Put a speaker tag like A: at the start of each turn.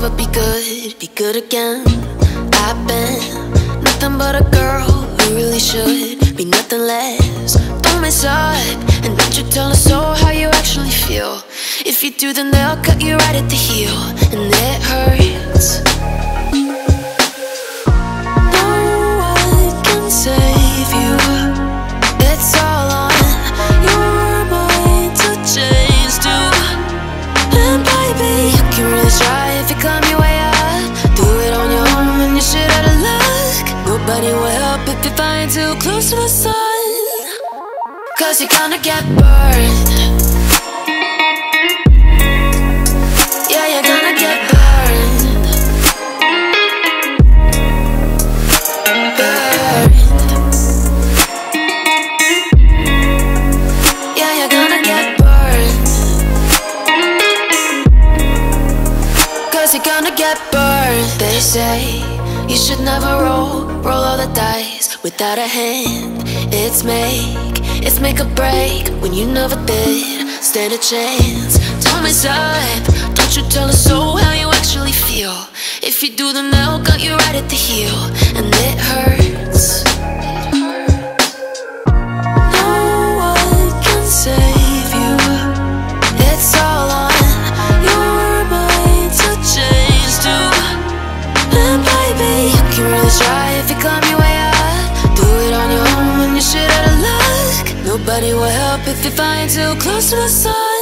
A: over, be good again. I've been nothing but a girl who really should be nothing less. Don't mess up, and don't you tell us so how you actually feel. If you do, then they'll cut you right at the heel, and it hurts. No one can save you. It's all on your mind to change too. And baby, you can really try if you climb your way up. Do it on your own and you shit out of luck. Nobody will help if you're flying too close to the sun, 'cause you're gonna get burned. Yeah, you're gonna get burned. Burned. Yeah, you're gonna get burned. 'Cause you're gonna get burned. They say you should never roll all the dice without a hand. It's make or break when you never did stand a chance. Don't mess up, don't you tell us so how you actually feel. If you do, then they'll cut you right at the heel, and it hurts. No one can save you. It's all on your mind to change too. And baby, you can really try if you climb your way up. Do it on your own when you shit out of luck. Nobody will help if you're flying too close to the sun.